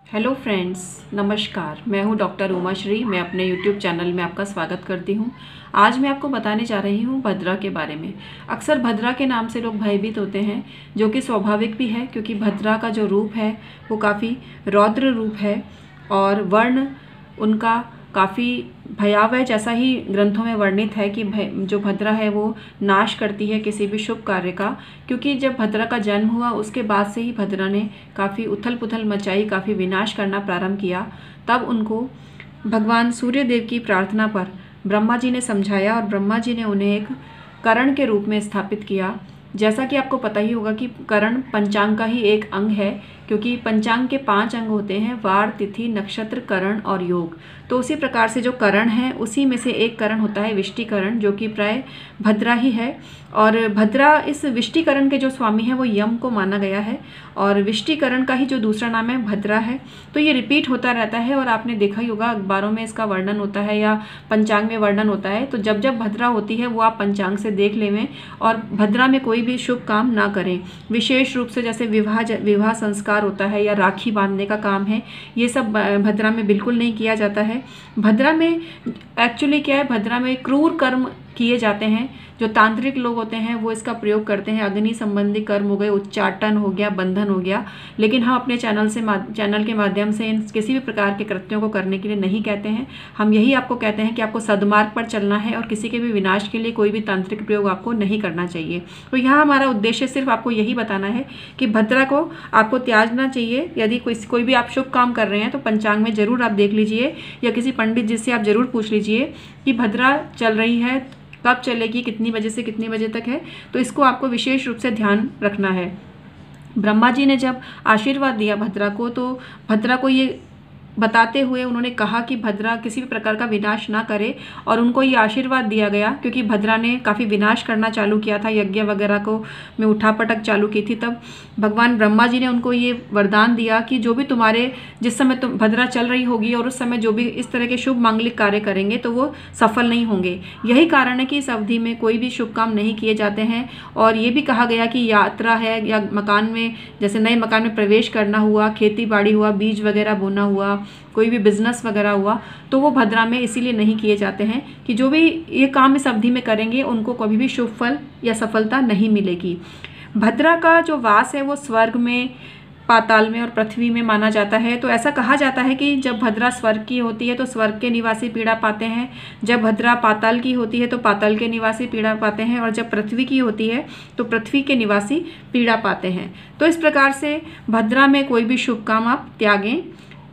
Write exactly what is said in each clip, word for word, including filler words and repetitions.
Hello friends, नमस्कार। मैं हूं डॉक्टर उमा श्री। मैं अपने यूट्यूब चैनल में आपका स्वागत करती हूं। आज मैं आपको बताने जा रही हूं भद्रा के बारे में। अक्सर भद्रा के नाम से लोग भयभीत होते हैं, जो कि स्वाभाविक भी है, क्योंकि भद्रा का जो रूप है वो काफ़ी रौद्र रूप है और वर्ण उनका काफ़ी भयावह, जैसा ही ग्रंथों में वर्णित है कि जो भद्रा है वो नाश करती है किसी भी शुभ कार्य का। क्योंकि जब भद्रा का जन्म हुआ उसके बाद से ही भद्रा ने काफ़ी उथल पुथल मचाई, काफ़ी विनाश करना प्रारंभ किया। तब उनको भगवान सूर्य देव की प्रार्थना पर ब्रह्मा जी ने समझाया और ब्रह्मा जी ने उन्हें एक करण के रूप में स्थापित किया। जैसा कि आपको पता ही होगा कि करण पंचांग का ही एक अंग है, क्योंकि पंचांग के पांच अंग होते हैं: वार, तिथि, नक्षत्र, करण और योग। तो उसी प्रकार से जो करण है उसी में से एक करण होता है विष्टिकरण, जो कि प्राय भद्रा ही है। और भद्रा इस विष्टिकरण के जो स्वामी हैं वो यम को माना गया है, और विष्टिकरण का ही जो दूसरा नाम है भद्रा है। तो ये रिपीट होता रहता है और आपने देखा ही होगा अखबारों में इसका वर्णन होता है या पंचांग में वर्णन होता है। तो जब जब भद्रा होती है वो आप पंचांग से देख लेवें और भद्रा में कोई भी शुभ काम ना करें। विशेष रूप से जैसे विवाह विवाह संस्कार होता है या राखी बांधने का काम है, ये सब भद्रा में बिल्कुल नहीं किया जाता है। भद्रा में एक्चुअली क्या है, भद्रा में क्रूर कर्म किए जाते हैं। जो तांत्रिक लोग होते हैं वो इसका प्रयोग करते हैं। अग्नि संबंधी कर्म हो गए, उच्चाटन हो गया, बंधन हो गया। लेकिन हम अपने चैनल से चैनल के माध्यम से इन किसी भी प्रकार के कृत्यों को करने के लिए नहीं कहते हैं। हम यही आपको कहते हैं कि आपको सद्मार्ग पर चलना है और किसी के भी विनाश के लिए कोई भी तांत्रिक प्रयोग आपको नहीं करना चाहिए। तो यहाँ हमारा उद्देश्य सिर्फ आपको यही बताना है कि भद्रा को आपको त्यागना चाहिए। यदि कोई कोई भी आप शुभ काम कर रहे हैं तो पंचांग में जरूर आप देख लीजिए या किसी पंडित जी से आप जरूर पूछ लीजिए कि भद्रा चल रही है, कब चलेगी, कितनी बजे से कितनी बजे तक है। तो इसको आपको विशेष रूप से ध्यान रखना है। ब्रह्मा जी ने जब आशीर्वाद दिया भद्रा को, तो भद्रा को ये बताते हुए उन्होंने कहा कि भद्रा किसी भी प्रकार का विनाश ना करे, और उनको ये आशीर्वाद दिया गया क्योंकि भद्रा ने काफ़ी विनाश करना चालू किया था, यज्ञ वगैरह को में उठापटक चालू की थी। तब भगवान ब्रह्मा जी ने उनको ये वरदान दिया कि जो भी तुम्हारे जिस समय तुम भद्रा चल रही होगी और उस समय जो भी इस तरह के शुभ मांगलिक कार्य करेंगे तो वो सफल नहीं होंगे। यही कारण है कि इस अवधि में कोई भी शुभ काम नहीं किए जाते हैं। और ये भी कहा गया कि यात्रा है या मकान में, जैसे नए मकान में प्रवेश करना हुआ, खेती बाड़ी हुआ, बीज वगैरह बोना हुआ, कोई भी बिजनेस वगैरह हुआ, तो वो भद्रा में इसीलिए नहीं किए जाते हैं कि जो भी ये काम इस अवधि में करेंगे उनको कभी भी शुभ फल या सफलता नहीं मिलेगी। भद्रा का जो वास है वो स्वर्ग में, पाताल में और पृथ्वी में माना जाता है। तो ऐसा कहा जाता है कि जब भद्रा स्वर्ग की होती है तो स्वर्ग के निवासी पीड़ा पाते हैं, जब भद्रा पाताल की होती है तो पाताल के निवासी पीड़ा पाते हैं, और जब पृथ्वी की होती है तो पृथ्वी के निवासी पीड़ा पाते हैं। तो इस प्रकार से भद्रा में कोई भी शुभ काम आप त्यागें।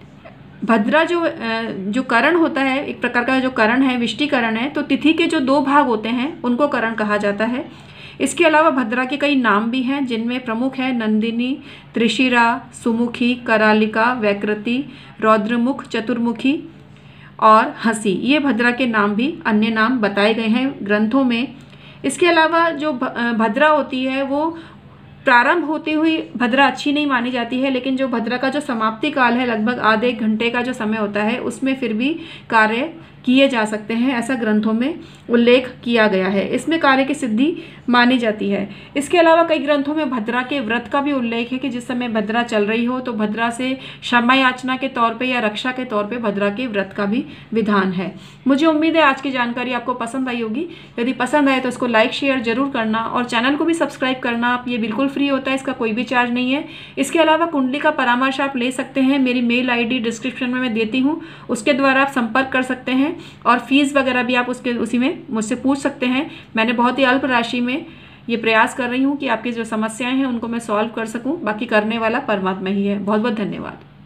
भद्रा जो जो करण होता है, एक प्रकार का जो करण है विष्टिकरण है, तो तिथि के जो दो भाग होते हैं उनको करण कहा जाता है। इसके अलावा भद्रा के कई नाम भी हैं, जिनमें प्रमुख है नंदिनी, त्रिशिरा, सुमुखी, करालिका, वैकृति, रौद्रमुख, चतुर्मुखी और हंसी। ये भद्रा के नाम भी अन्य नाम बताए गए हैं ग्रंथों में। इसके अलावा जो भद्रा होती है वो प्रारंभ होती हुई भद्रा अच्छी नहीं मानी जाती है, लेकिन जो भद्रा का जो समाप्ति काल है, लगभग आधे घंटे का जो समय होता है, उसमें फिर भी कार्य किए जा सकते हैं, ऐसा ग्रंथों में उल्लेख किया गया है। इसमें कार्य की सिद्धि मानी जाती है। इसके अलावा कई ग्रंथों में भद्रा के व्रत का भी उल्लेख है कि जिस समय भद्रा चल रही हो तो भद्रा से क्षमा याचना के तौर पे या रक्षा के तौर पे भद्रा के व्रत का भी विधान है। मुझे उम्मीद है आज की जानकारी आपको पसंद आई होगी। यदि पसंद आए तो इसको लाइक शेयर जरूर करना और चैनल को भी सब्सक्राइब करना। आप ये बिल्कुल फ्री होता है, इसका कोई भी चार्ज नहीं है। इसके अलावा कुंडली का परामर्श आप ले सकते हैं, मेरी मेल आई डी डिस्क्रिप्शन में मैं देती हूँ, उसके द्वारा आप संपर्क कर सकते हैं, और फीस वगैरह भी आप उसके उसी में मुझसे पूछ सकते हैं। मैंने बहुत ही अल्प राशि में ये प्रयास कर रही हूँ कि आपकी जो समस्याएं हैं उनको मैं सॉल्व कर सकूँ। बाकी करने वाला परमात्मा ही है। बहुत बहुत धन्यवाद।